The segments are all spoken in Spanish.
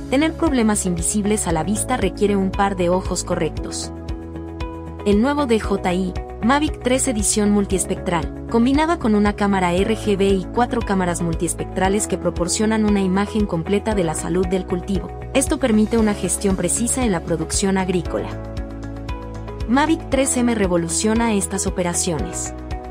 tener problemas invisibles a la vista requiere un par de ojos correctos. El nuevo DJI Mavic 3 edición multiespectral, combinada con una cámara RGB y 4 cámaras multiespectrales que proporcionan una imagen completa de la salud del cultivo. Esto permite una gestión precisa en la producción agrícola. Mavic 3M revoluciona estas operaciones.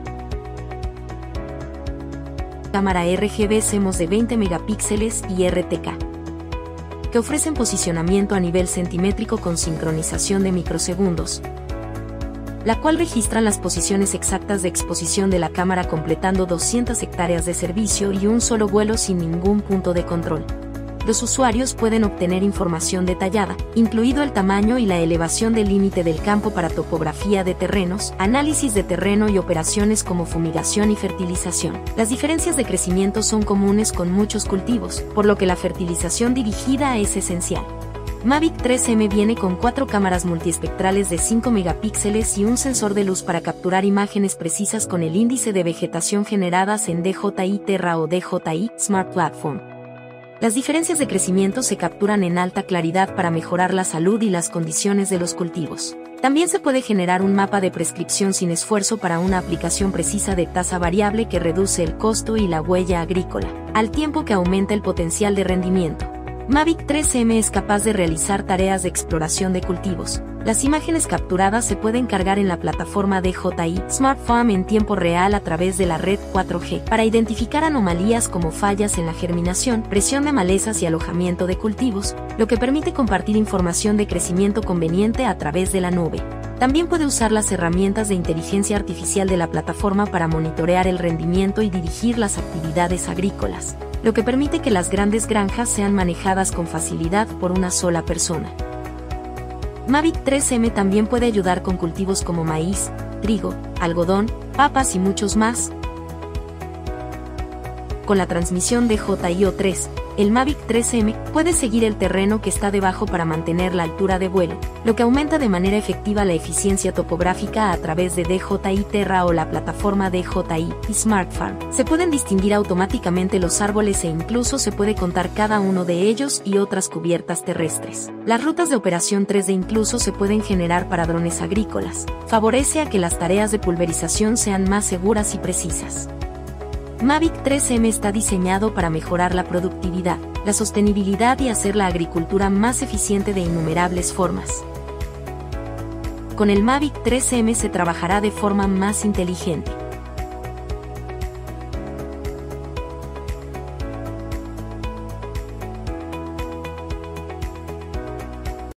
Cámara RGB CMOS de 20 megapíxeles y RTK, que ofrecen posicionamiento a nivel centimétrico con sincronización de microsegundos, la cual registran las posiciones exactas de exposición de la cámara completando 200 hectáreas de servicio y un solo vuelo sin ningún punto de control. Los usuarios pueden obtener información detallada, incluido el tamaño y la elevación del límite del campo para topografía de terrenos, análisis de terreno y operaciones como fumigación y fertilización. Las diferencias de crecimiento son comunes con muchos cultivos, por lo que la fertilización dirigida es esencial. Mavic 3M viene con 4 cámaras multiespectrales de 5 megapíxeles y un sensor de luz para capturar imágenes precisas con el índice de vegetación generadas en DJI Terra o DJI Smart Platform. Las diferencias de crecimiento se capturan en alta claridad para mejorar la salud y las condiciones de los cultivos. También se puede generar un mapa de prescripción sin esfuerzo para una aplicación precisa de tasa variable que reduce el costo y la huella agrícola, al tiempo que aumenta el potencial de rendimiento. Mavic 3M es capaz de realizar tareas de exploración de cultivos. Las imágenes capturadas se pueden cargar en la plataforma DJI Smart Farm en tiempo real a través de la red 4G para identificar anomalías como fallas en la germinación, presión de malezas y alojamiento de cultivos, lo que permite compartir información de crecimiento conveniente a través de la nube. También puede usar las herramientas de inteligencia artificial de la plataforma para monitorear el rendimiento y dirigir las actividades agrícolas, lo que permite que las grandes granjas sean manejadas con facilidad por una sola persona. Mavic 3M también puede ayudar con cultivos como maíz, trigo, algodón, papas y muchos más. Con la transmisión DJI O3, el Mavic 3M puede seguir el terreno que está debajo para mantener la altura de vuelo, lo que aumenta de manera efectiva la eficiencia topográfica a través de DJI Terra o la plataforma DJI Smart Farm. Se pueden distinguir automáticamente los árboles e incluso se puede contar cada uno de ellos y otras cubiertas terrestres. Las rutas de operación 3D incluso se pueden generar para drones agrícolas. Favorece a que las tareas de pulverización sean más seguras y precisas. Mavic 3M está diseñado para mejorar la productividad, la sostenibilidad y hacer la agricultura más eficiente de innumerables formas. Con el Mavic 3M se trabajará de forma más inteligente.